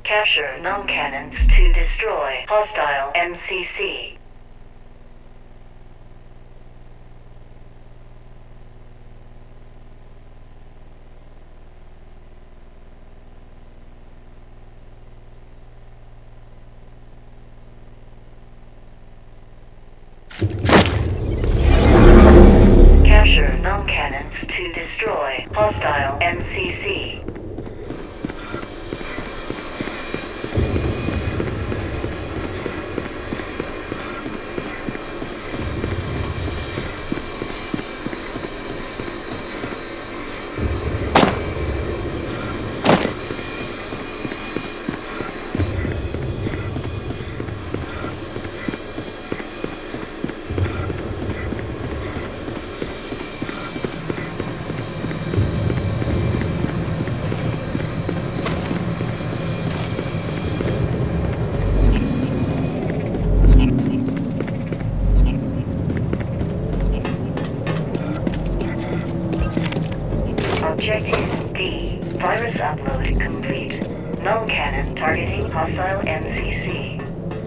Capture null cannons to destroy hostile MCC. Capture null cannons to destroy hostile MCC. Objective D. Virus upload complete. Null cannon targeting hostile MCC.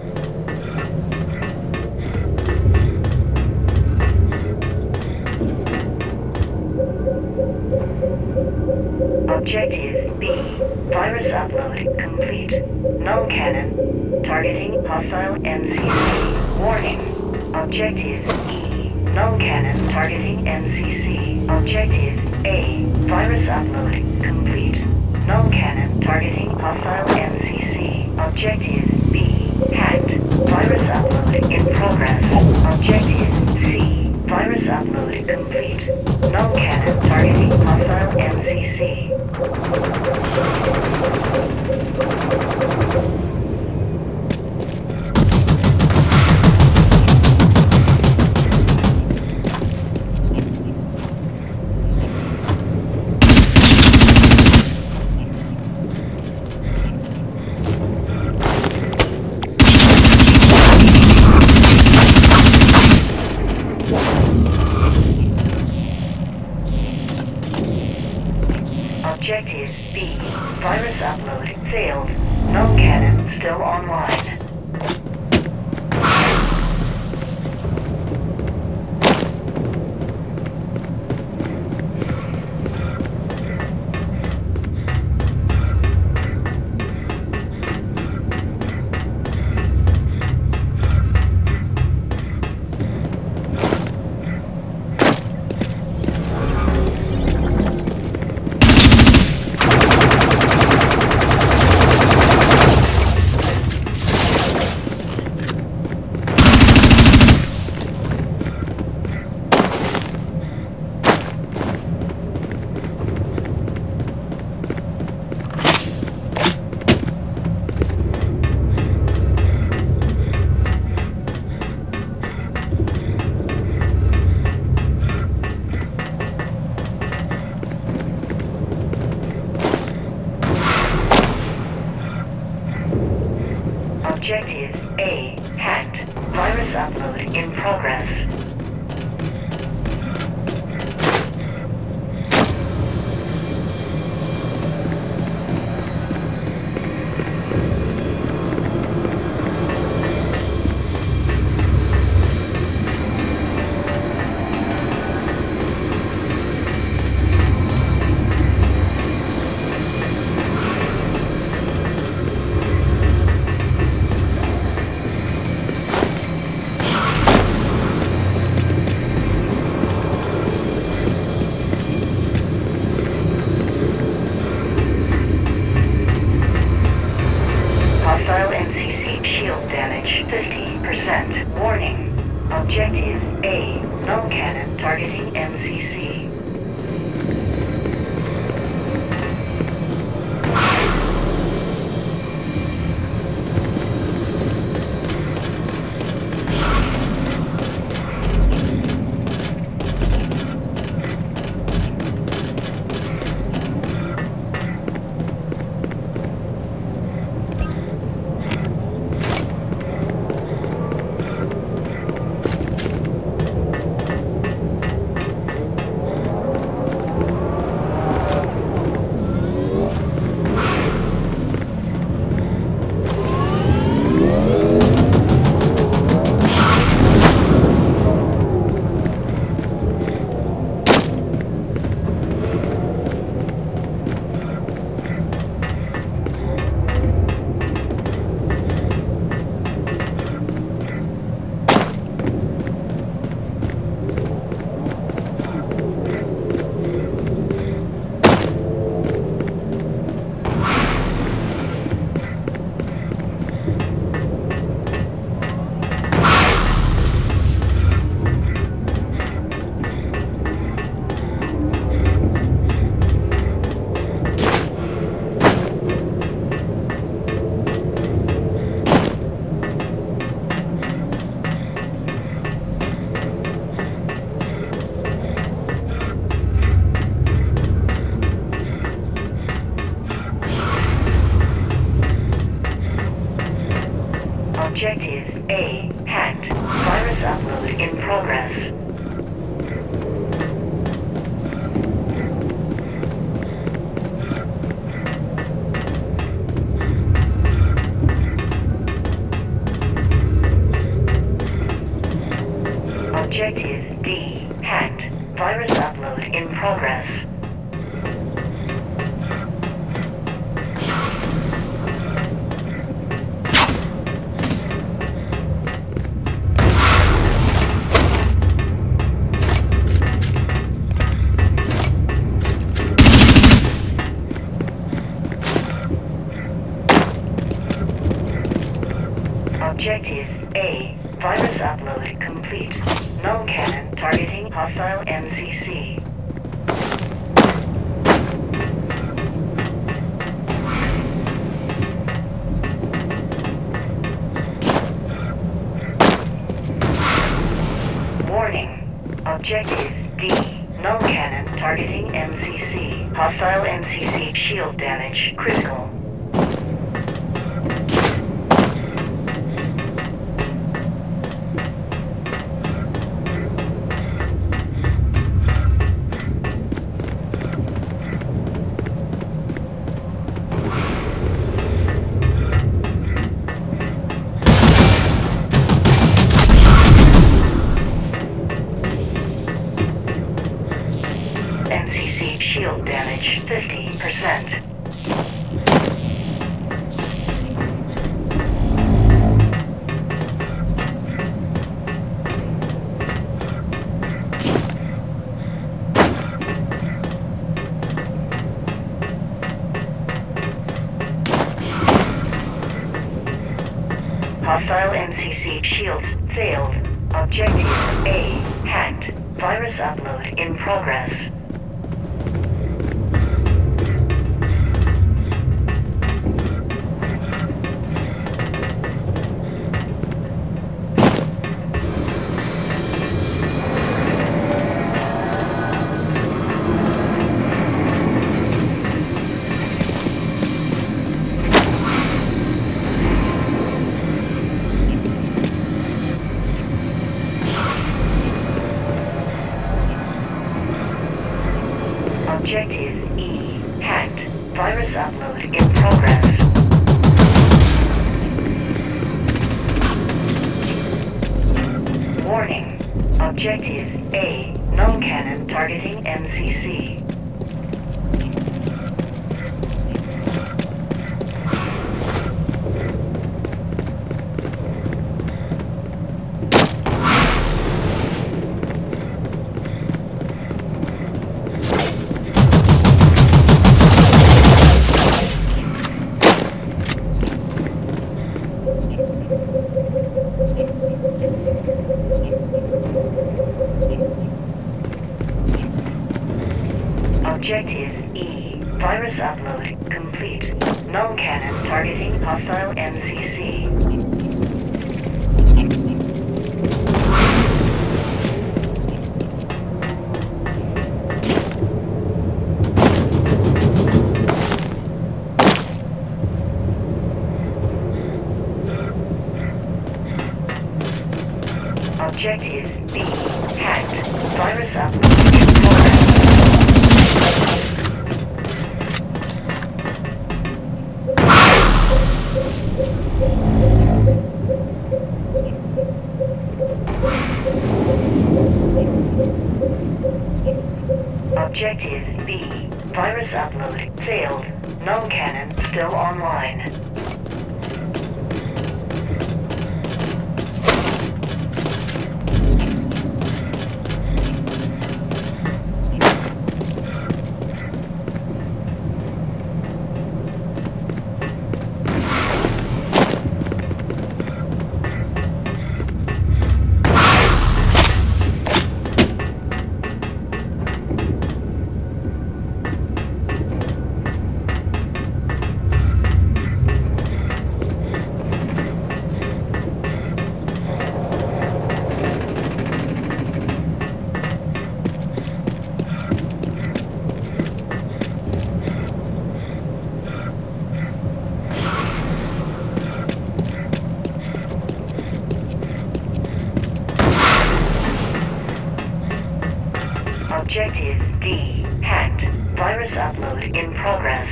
Objective B. Virus upload complete. Null cannon targeting hostile MCC. Warning. Objective E. Null cannon targeting MCC. Objective A. Virus upload complete. Null cannon targeting hostile MCC. Objective B. Hacked. Virus upload in progress. Objective C. Virus upload complete. Null cannon targeting hostile MCC. Objective B. Virus upload failed. Null cannon still online. Objective A. Hacked. Virus upload in progress. Hostile MCC shield damage 50%. Warning. Objective A. Null cannon targeting MCC. Objective A hacked. Virus upload in progress. Objective D hacked. Virus upload in progress. Objective A. Virus upload complete. Null cannon targeting hostile MCC. Warning. Objective D. Null cannon targeting MCC. Hostile MCC shield damage critical. MCC shield damage 50%. Hostile MCC shields failed. Objective A hacked. Virus upload in progress. Objective E hacked. Virus upload in progress. Warning. Objective A. Null cannon targeting MCC. Objective E. Virus upload complete. Null cannon targeting hostile MCC. Objective B hacked. Virus upload in progress. Objective B. Virus upload failed. Null cannon still online. Objective D hacked. Virus upload in progress.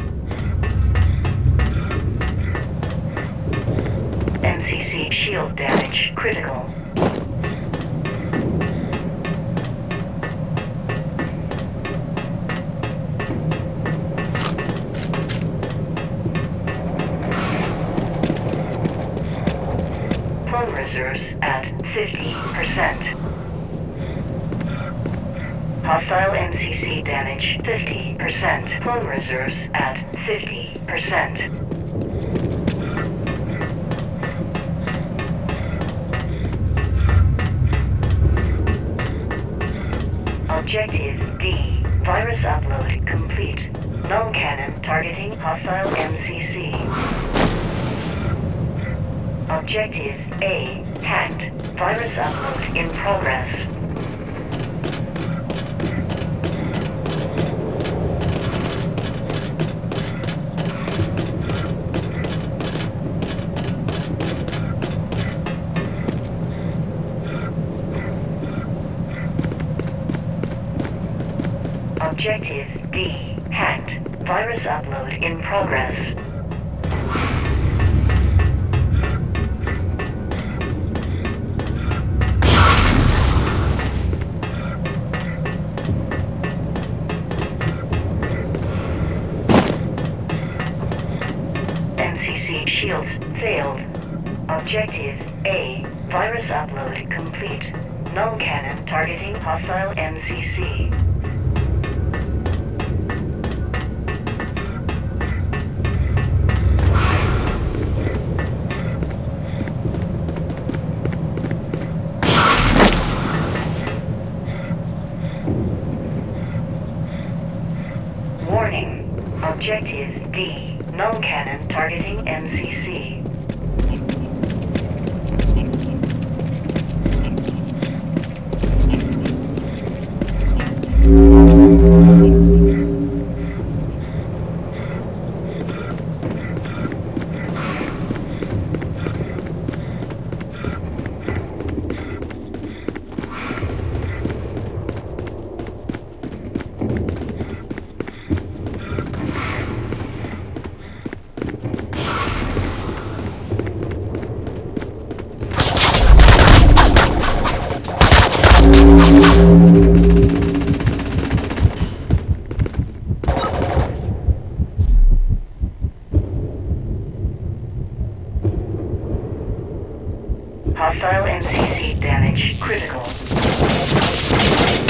MCC shield damage critical. Phone reserves at 50%. Hostile MCC damage 50%. Phone reserves at 50%. Objective D. Virus upload complete. Null cannon targeting hostile MCC. Objective A. Hacked. Virus upload in progress. Objective D. Hacked. Virus upload in progress. MCC shields failed. Objective A. Virus upload complete. Null cannon targeting hostile MCC. Warning. Objective D. Null cannon targeting MCC. Hostile MCC damage critical.